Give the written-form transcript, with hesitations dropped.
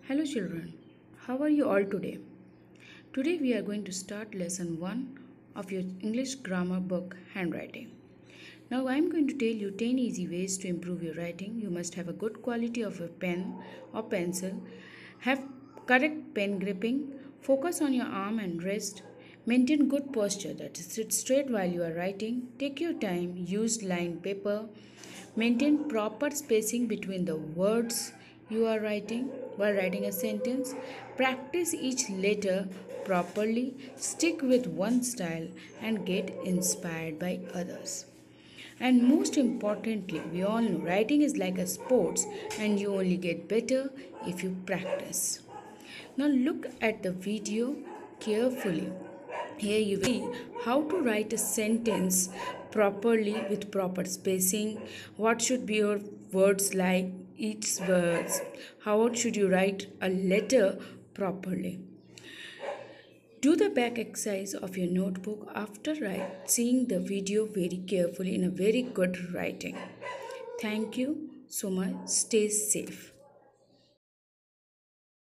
Hello children, how are you all today? Today we are going to start lesson 1 of your English grammar book handwriting. Now I am going to tell you 10 easy ways to improve your writing. You must have a good quality of a pen or pencil, have correct pen gripping, focus on your arm and wrist, maintain good posture, that is sit straight while you are writing, take your time, use lined paper, maintain proper spacing between the words you are writing while writing a sentence, practice each letter properly, stick with one style and get inspired by others. And most importantly, we all know writing is like a sports and you only get better if you practice. Now look at the video carefully. Here you see how to write a sentence properly with proper spacing. What should be your words like each words? How should you write a letter properly? Do the back exercise of your notebook after seeing the video very carefully in a very good writing. Thank you so much. Stay safe.